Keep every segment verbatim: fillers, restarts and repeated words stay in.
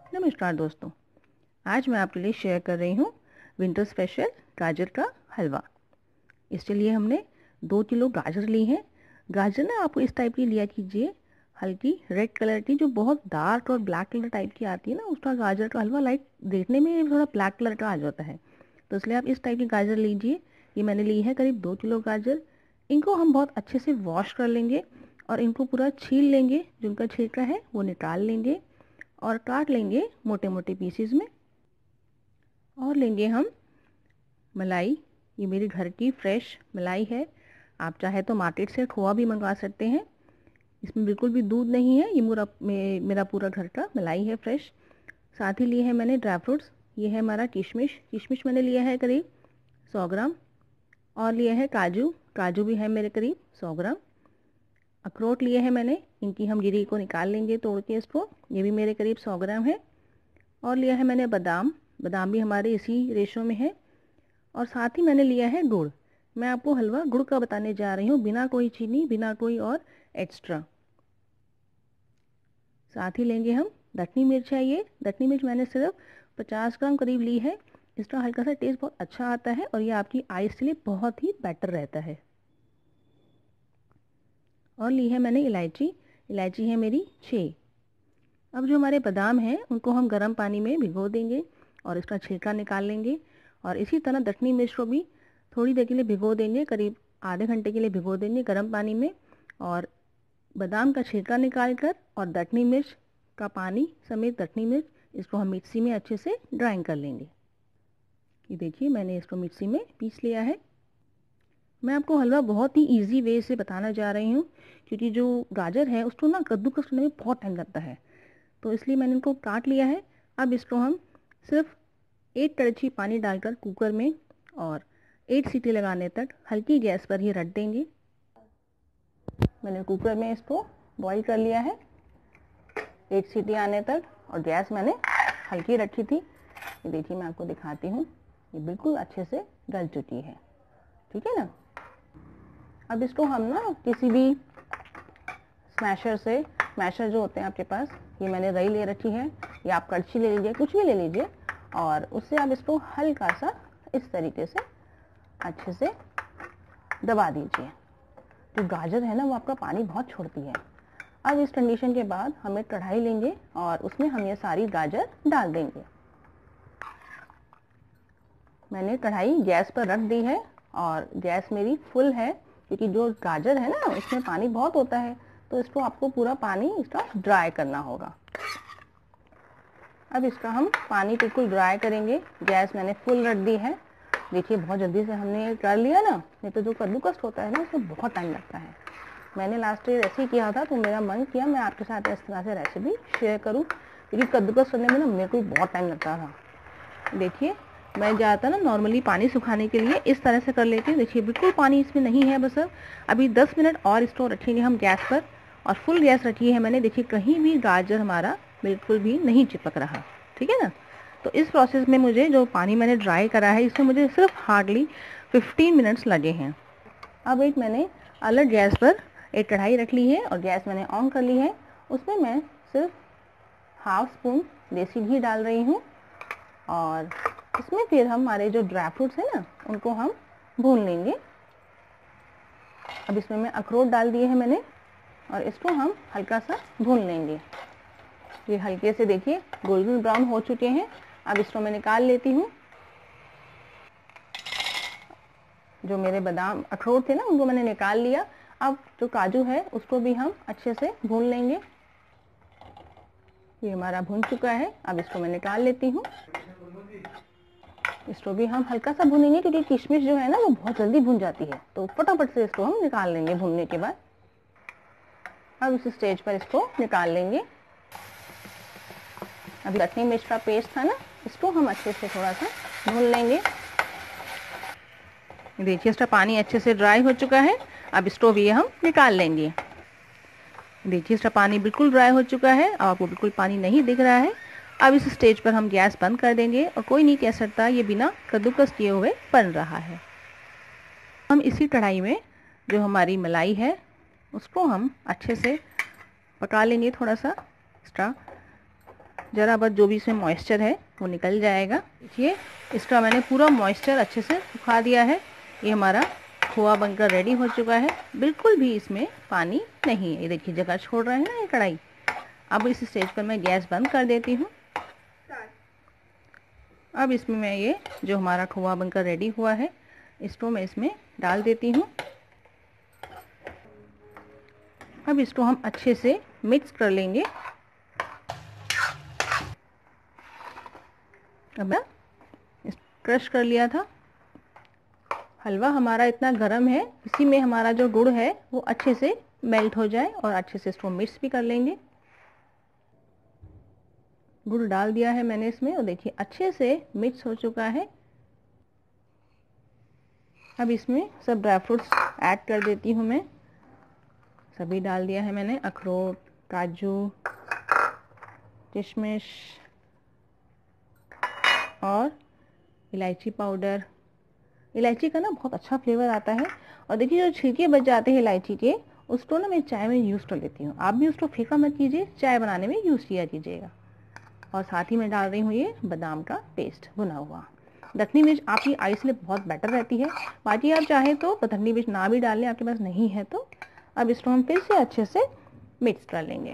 नमस्कार दोस्तों, आज मैं आपके लिए शेयर कर रही हूँ विंटर स्पेशल गाजर का हलवा। इसके लिए हमने दो किलो गाजर ली है। गाजर ना आपको इस टाइप की लिया कीजिए, हल्की रेड कलर की, जो बहुत डार्क और ब्लैक कलर टाइप की आती है ना, उसका गाजर का हलवा लाइट देखने में थोड़ा ब्लैक कलर का आ जाता है। तो इसलिए आप इस टाइप की गाजर लीजिए। ये मैंने ली है करीब दो किलो गाजर। इनको हम बहुत अच्छे से वॉश कर लेंगे और इनको पूरा छील लेंगे, जिनका छिलका है वो निकाल लेंगे और काट लेंगे मोटे मोटे पीसेस में। और लेंगे हम मलाई। ये मेरी घर की फ्रेश मलाई है। आप चाहे तो मार्केट से खोआ भी मंगवा सकते हैं। इसमें बिल्कुल भी दूध नहीं है, ये मेरा मे, मेरा पूरा घर का मलाई है फ्रेश। साथ ही लिए हैं मैंने ड्राई फ्रूट्स। ये है हमारा किशमिश। किशमिश मैंने लिया है करीब सौ ग्राम। और लिए है काजू। काजू भी है मेरे करीब सौ ग्राम। अखरोट लिए हैं मैंने, इनकी हम गिरी को निकाल लेंगे तोड़ के इसको। ये भी मेरे करीब सौ ग्राम है। और लिया है मैंने बादाम। बादाम भी हमारे इसी रेशो में है। और साथ ही मैंने लिया है गुड़। मैं आपको हलवा गुड़ का बताने जा रही हूँ, बिना कोई चीनी, बिना कोई और एक्स्ट्रा। साथ ही लेंगे हम दटनी मिर्च है। ये दटनी मिर्च मैंने सिर्फ पचास ग्राम करीब ली है। इसका हल्का सा टेस्ट बहुत अच्छा आता है और ये आपकी आइस के लिए बहुत ही बेटर रहता है। और ली है मैंने इलायची। इलायची है मेरी छः। अब जो हमारे बादाम हैं उनको हम गर्म पानी में भिगो देंगे और इसका छिलका निकाल लेंगे। और इसी तरह दटनी मिर्च को भी थोड़ी देर के लिए भिगो देंगे, करीब आधे घंटे के लिए भिगो देंगे गर्म पानी में। और बादाम का छिलका निकाल कर और दटनी मिर्च का पानी समेत दटनी मिर्च, इसको हम मिक्सी में अच्छे से ग्राइंड कर लेंगे। ये देखिए मैंने इसको मिक्सी में पीस लिया है। मैं आपको हलवा बहुत ही इजी वे से बताना जा रही हूँ, क्योंकि जो गाजर है उसको ना कद्दूकस करने में बहुत टाइम लगता है, तो इसलिए मैंने इनको काट लिया है। अब इसको हम सिर्फ एक कड़छी पानी डालकर कुकर में और एक सीटी लगाने तक हल्की गैस पर ही रख देंगे। मैंने कुकर में इसको बॉईल कर लिया है एक सीटी आने तक, और गैस मैंने हल्की रखी थी। ये देखिए मैं आपको दिखाती हूँ, ये बिल्कुल अच्छे से गल चुकी है। ठीक है ना। अब इसको हम ना किसी भी स्मैशर से, स्मैशर जो होते हैं आपके पास, ये मैंने रई ले रखी है, या आप कड़छी ले लीजिए, कुछ भी ले लीजिए, और उससे आप इसको हल्का सा इस तरीके से अच्छे से दबा दीजिए। जो गाजर है ना वो आपका पानी बहुत छोड़ती है। अब इस कंडीशन के बाद हम एक कढ़ाई लेंगे और उसमें हम ये सारी गाजर डाल देंगे। मैंने कढ़ाई गैस पर रख दी है और गैस मेरी फुल है, क्योंकि जो गाजर है ना उसमें पानी बहुत होता है, तो इसको आपको पूरा पानी इसका ड्राई करना होगा। अब इसका हम पानी बिल्कुल ड्राई करेंगे। गैस मैंने फुल रख दी है। देखिए बहुत जल्दी से हमने ये कर लिया ना, नहीं तो जो कद्दूकस होता है ना उसमें बहुत टाइम लगता है। मैंने लास्ट ईयर ऐसे ही किया था, तो मेरा मन किया मैं आपके साथ इस तरह से रेसिपी शेयर करूँ, क्योंकि कद्दूकस करने में ना मेरे को बहुत टाइम लगता था। देखिए मैं ज़्यादातर ना नॉर्मली पानी सुखाने के लिए इस तरह से कर लेती हूँ। देखिए बिल्कुल पानी इसमें नहीं है। बस अभी दस मिनट और इसको रखेंगे हम गैस पर, और फुल गैस रखी है मैंने। देखिए कहीं भी गाजर हमारा बिल्कुल भी नहीं चिपक रहा। ठीक है ना। तो इस प्रोसेस में मुझे जो पानी मैंने ड्राई करा है, इसमें मुझे सिर्फ हार्डली फिफ्टीन मिनट्स लगे हैं। अब एक मैंने अलग गैस पर एक कढ़ाई रख ली है और गैस मैंने ऑन कर ली है। उसमें मैं सिर्फ हाफ स्पून देसी घी डाल रही हूँ, और इसमें फिर हमारे जो ड्राई फ्रूट्स हैं ना उनको हम भून लेंगे। अब इसमें मैं अखरोट डाल दिए हैं मैंने, और इसको हम हल्का सा भून लेंगे। ये हल्के से देखिए गोल्डन ब्राउन हो चुके हैं। अब इसको मैं निकाल लेती हूँ। जो मेरे बादाम अखरोट थे ना उनको मैंने निकाल लिया। अब जो काजू है उसको भी हम अच्छे से भून लेंगे। ये हमारा भून चुका है। अब इसको मैं निकाल लेती हूँ। इसको भी हम हल्का सा भूनेंगे, क्योंकि किशमिश जो है ना वो बहुत जल्दी भून जाती है, तो फटाफट से इसको हम निकाल लेंगे भूनने के बाद। अब इस स्टेज पर इसको निकाल लेंगे। अब दटनी मिर्च का पेस्ट था ना, इसको हम अच्छे से थोड़ा सा भून लेंगे। देखिए इसका पानी अच्छे से ड्राई हो चुका है। अब इसको भी हम निकाल लेंगे। देखिए इसका पानी बिल्कुल ड्राई हो चुका है, अब आपको बिल्कुल पानी नहीं दिख रहा है। अब इस स्टेज पर हम गैस बंद कर देंगे, और कोई नहीं कह सकता ये बिना कद्दूकस किए हुए बन रहा है। हम इसी कढ़ाई में जो हमारी मलाई है उसको हम अच्छे से पका लेंगे। थोड़ा सा इसका ज़रा बस जो भी इसमें मॉइस्चर है वो निकल जाएगा। देखिए इसका मैंने पूरा मॉइस्चर अच्छे से सुखा दिया है। ये हमारा खोआ बनकर रेडी हो चुका है, बिल्कुल भी इसमें पानी नहीं है। ये देखिए जगह छोड़ रहा है ना ये कढ़ाई। अब इस स्टेज पर मैं गैस बंद कर देती हूँ। अब इसमें मैं ये जो हमारा खोआ बनकर रेडी हुआ है इसको मैं इसमें डाल देती हूँ। अब इसको हम अच्छे से मिक्स कर लेंगे। अब मैं क्रश कर लिया था। हलवा हमारा इतना गर्म है, इसी में हमारा जो गुड़ है वो अच्छे से मेल्ट हो जाए और अच्छे से इसको मिक्स भी कर लेंगे। गुड़ डाल दिया है मैंने इसमें और देखिए अच्छे से मिक्स हो चुका है। अब इसमें सब ड्राई फ्रूट्स ऐड कर देती हूँ मैं। सभी डाल दिया है मैंने, अखरोट, काजू, किशमिश और इलायची पाउडर। इलायची का ना बहुत अच्छा फ्लेवर आता है। और देखिए जो छिलके बच जाते हैं इलायची के, उसको ना मैं चाय में यूज़ कर लेती हूँ। आप भी उसको फेंका मत कीजिए, चाय बनाने में यूज़ किया कीजिएगा। और साथ ही मैं डाल रही हूँ ये बादाम का पेस्ट भुना हुआ। दखनी मिर्च आपकी आई के लिए बहुत बेटर रहती है। बाकी आप चाहे तो दखनी मिर्च ना भी डाल लें, आपके पास नहीं है तो। अब इसको हम फिर से अच्छे से मिक्स कर लेंगे।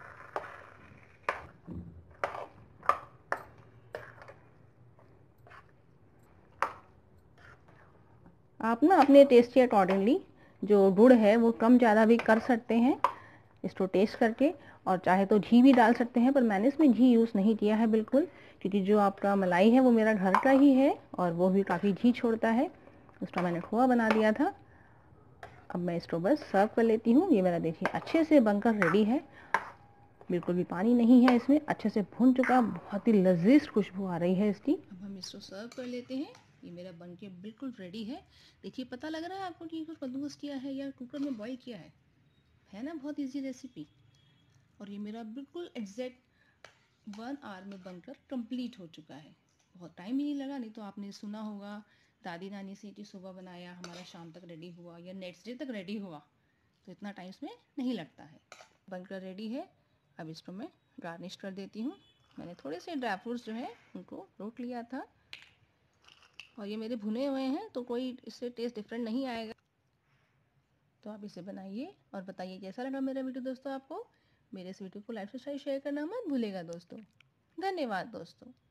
आप ना अपने टेस्ट के अकॉर्डिंगली जो गुड़ है वो कम ज़्यादा भी कर सकते हैं इसको टेस्ट करके। और चाहे तो घी भी डाल सकते हैं, पर मैंने इसमें घी यूज़ नहीं किया है बिल्कुल, क्योंकि जो आपका मलाई है वो मेरा घर का ही है और वो भी काफ़ी घी छोड़ता है। उसका मैंने खोआ बना दिया था। अब मैं इसको बस सर्व कर लेती हूँ। ये मेरा देखिए अच्छे से बनकर रेडी है, बिल्कुल भी पानी नहीं है इसमें, अच्छे से भुन चुका, बहुत ही लजीज खुशबू आ रही है इसकी। अब हम इसको सर्व कर लेते हैं। ये मेरा बनके बिल्कुल रेडी है। देखिए पता लग रहा है आपको कि कुछ कद्दूकस किया है या कुकर में बॉईल किया है है ना, बहुत इजी रेसिपी। और ये मेरा बिल्कुल एग्जैक्ट वन आवर में बनकर कंप्लीट हो चुका है। बहुत टाइम ही नहीं लगा, नहीं तो आपने सुना होगा दादी नानी से कि सुबह बनाया हमारा शाम तक रेडी हुआ या नेक्स्ट डे तक रेडी हुआ, तो इतना टाइम इसमें नहीं लगता है। बनकर रेडी है। अब इसको मैं गार्निश कर देती हूँ। मैंने थोड़े से ड्राई फ्रूट्स जो है उनको रोक लिया था और ये मेरे भुने हुए हैं तो कोई इससे टेस्ट डिफरेंट नहीं आएगा। तो आप इसे बनाइए और बताइए कैसा लगा मेरा वीडियो दोस्तों आपको। मेरे इस वीडियो को लाइक से शेयर करना मत भूलेगा दोस्तों। धन्यवाद दोस्तों।